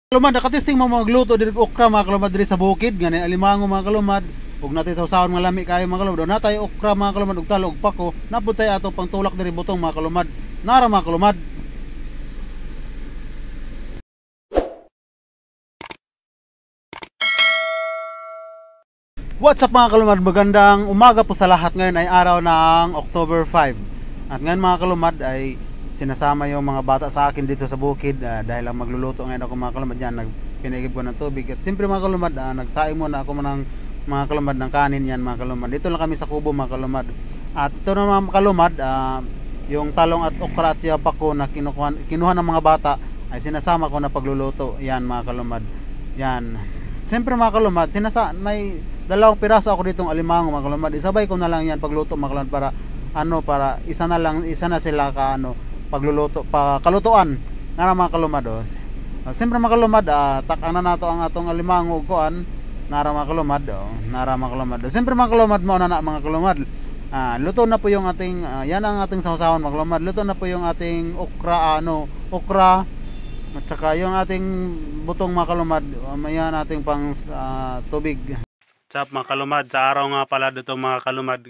Kalumad, nakatesting mo magluto diri okra mga kalumad diri sa bukid ngani alimango mga kalumad ug natay sawsawan nga lami kayo mga kalumad. Natay okra mga kalumad ug talo ug pako. Napud tay ato pangtulak diri butong mga kalumad. Nara mga kalumad. What's up mga kalumad? Magandang umaga po sa lahat. Ngayon ay araw ng October 5. At ngayon mga kalumad ay sinasama yung mga bata sa akin dito sa bukid dahil lang magluluto ngayon ako mga kalumad yan. Pinigib ko ng tubig at siyempre mga kalumad nagsaing muna ako ng mga kalumad ng kanin yan mga kalumad. Dito lang kami sa kubo mga kalumad. At ito naman mga kalumad yung talong at okra at yapak ko na kinuha ng mga bata ay sinasama ko na pagluluto yan mga kalumad. Yan. Siyempre mga kalumad, may dalawang piraso ako ditong alimango mga kalumad. Isabay ko na lang yan pagluto mga kalumad para isa na sila pagluluto kalutuan na mga kalumad. Siyempre mga kalumad, takan na nato ang atong alimango kuan nara mga kalumad. Nara mga kalumad. Siyempre mga kalumad mao na mga kalumad. Luto na po yung ating yan ang ating sawsawan mga kalumad. Luto na po yung ating okra at saka yung ating butong mga kalumad, maya nating pang tubig. What's up mga kalumad? Sa araw nga pala dito mga kalumad,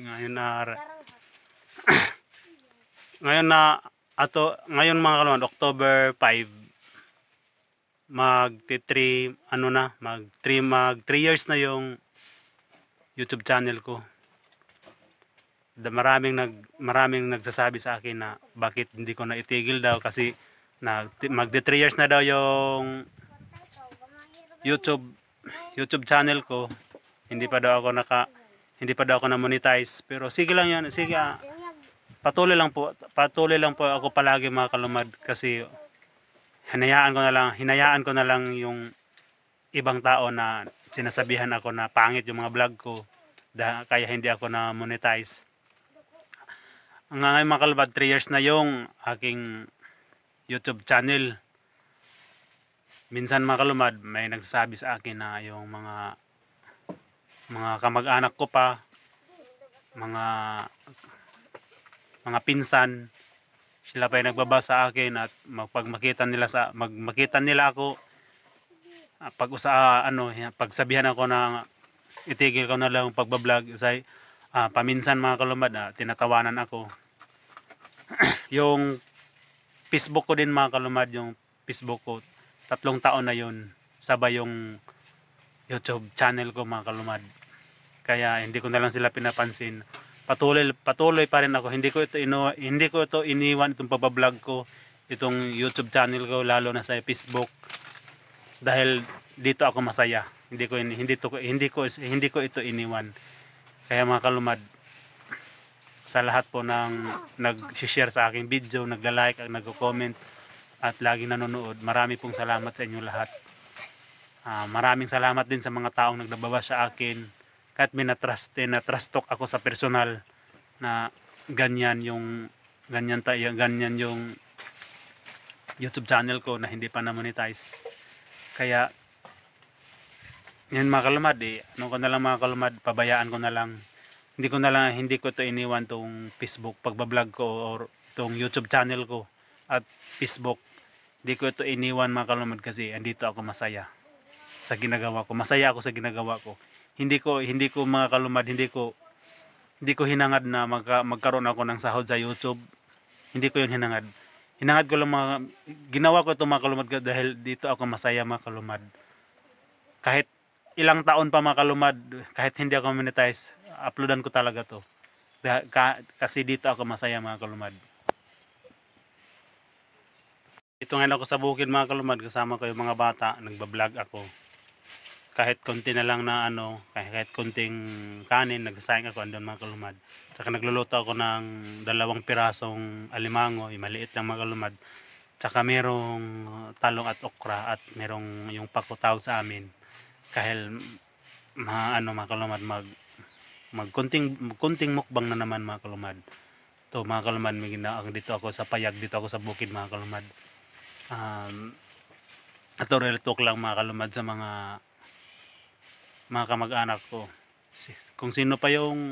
ngayon mga kalumad, October 5, mag 3 years na yung YouTube channel ko. Maraming nagsasabi sa akin na bakit hindi ko na itigil daw kasi mag 3 years na daw yung YouTube channel ko. Hindi pa daw ako na monetize, pero sige lang 'yan. Sige, patuloy lang po ako palagi mga kalumad kasi hinayaan ko na lang yung ibang tao na sinasabihan ako na pangit yung mga vlog ko kaya hindi ako na monetize. Ngayon mga kalumad, 3 years na yung aking YouTube channel. Minsan mga kalumad, may nagsasabi sa akin na yung mga kamag-anak ko pa, mga pinsan, sila pa yung nagbabasa sa akin at magmakita nila ako pagsabihan ako na itigil ko na lang pagbablog usay paminsan mga kalumad tinatawanan ako. Yung Facebook ko din mga kalumad, yung Facebook ko 3 taon na yun sabay yung YouTube channel ko mga kalumad, kaya hindi ko na lang sila pinapansin. Patuloy pa rin ako, hindi ko ito iniwan itong pagbablog ko, itong YouTube channel ko, lalo na sa Facebook, dahil dito ako masaya. Hindi ko ito iniwan. Kaya mga kalumad, sa lahat po ng nag-share sa aking video, nagla-like at nagko-comment at laging nanonood, marami pong salamat sa inyo lahat. Maraming salamat din sa mga taong nagbabasa sa akin kahit na-trust talk ako sa personal na ganyan yung YouTube channel ko na hindi pa na-monetize. Kaya yan mga kalumad, mga kalumad, pabayaan ko na lang. Hindi ko to iniwan tong Facebook pagbablog ko or tong YouTube channel ko at Facebook. Hindi ko ito iniwan mga kalumad kasi andito ako masaya sa ginagawa ko. Masaya ako sa ginagawa ko. Hindi ko mga kalumad, hindi ko hinangad na magkaroon ako ng sahod sa YouTube. Hindi ko 'yun hinangad. Hinangad ko lang ginawa ko ito mga kalumad dahil dito ako masaya mga kalumad. Kahit ilang taon pa mga kalumad, kahit hindi ako monetize, uploadan ko talaga to. Kasi dito ako masaya mga kalumad. Ito ngayon ako sa bukid mga kalumad, kasama ko yung mga bata, nagbablog ako. Kahit konti na lang na kahit konting kanin, nagsasaing ako andun mga kalumad. Saka nagluluto ako ng 2 pirasong alimango, yung maliit lang mga kalumad. Saka merong talong at okra at merong yung pakutaw sa amin. Kahit mga kalumad, konting mukbang na naman mga kalumad. To mga kalumad, dito ako sa payag, dito ako sa bukid mga kalumad. Ito real talk lang mga kalumad sa mga kamag-anak ko. Kung sino pa yung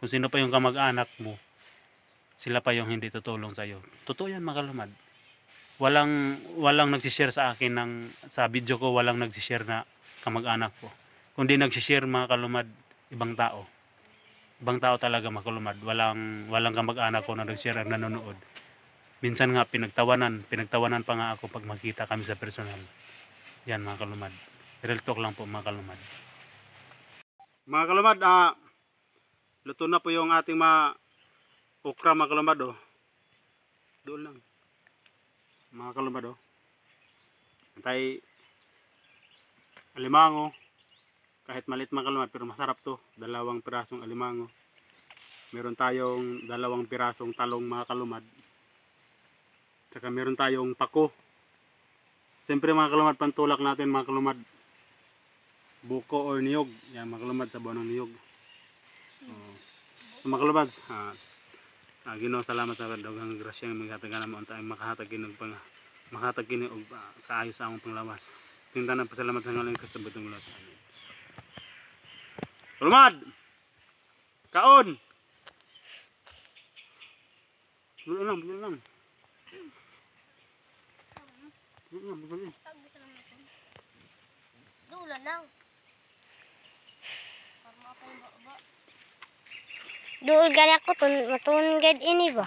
kamag-anak mo, sila pa yung hindi tutulong sa iyo. Totoo yan mga kalumad. walang nagsi-share sa akin sa video ko, walang nagsi-share na kamag-anak ko. Kundi nagsi-share mga kalumad, ibang tao. Ibang tao talaga mga kalumad. Walang kamag-anak ko na nag-share ang nanonood. Minsan nga pinagtawanan pa nga ako pag makita kami sa personal. Yan mga kalumad. Real talk lang po mga kalumad. Mga kalumad, luto na po yung ating mga okra mga kalumad oh. Doon lang. Mga kalumad oh. Tay alimango. Kahit maliit mga kalumad pero masarap to. 2 pirasong alimango. Meron tayong 2 pirasong talong mga kalumad. Tsaka meron tayong pako. Siyempre mga kalumad, pantulak natin mga kalumad. Buko or niyog. Yan mga kalumad, sabaw ng niyog. So, mga kalumad, Ginoo salamat sa daghang grasya nga maghatag mo antay makahatag kini og kaayos sa among panglawas. Tindanan pasalamat sa ngalan ni Kristo butong ulas. Amen. Kalumad! Kaon! Bulan lang. Bulan lang. Dulan lang. Dul gani ako matun gad ini ba?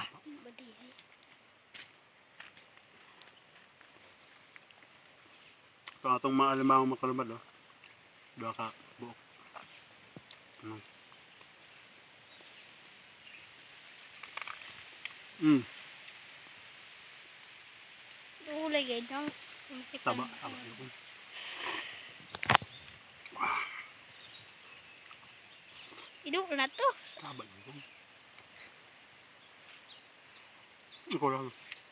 Ito atong mga alimango mga kalumad oh. 2 ka buok. Dulay gad nang. Taba. Idul na to. Taba yun. Ikaw lang.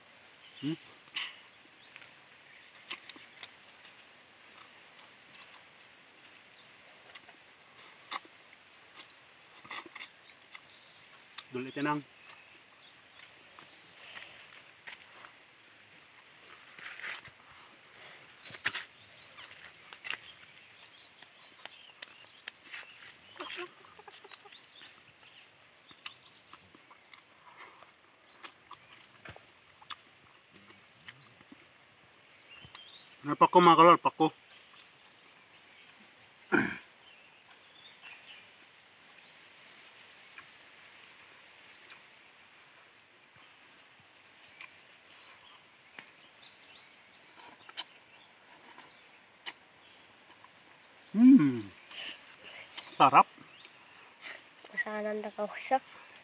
Dulit yan ang. Napako mga kalor, pako. Sarap. Masanan na kausap.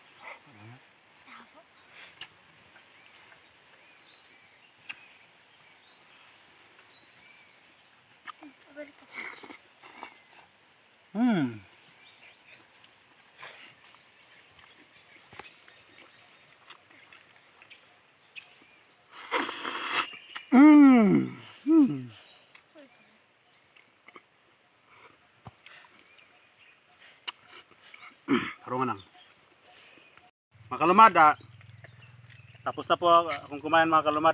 Karungan lang. Mga kalumad, tapos na po akong kumain mga kalumad.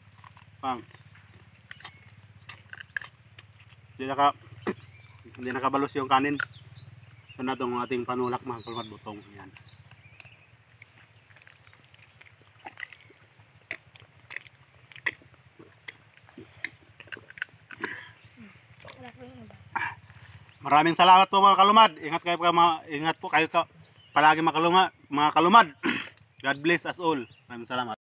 Hindi nakabalos yung kanin. So na itong ating panulak mga kalumad, butong. Yan. Maraming salamat po mga kalumad. Ingat po kayo palagi mga kalumad. God bless us all. Maraming salamat.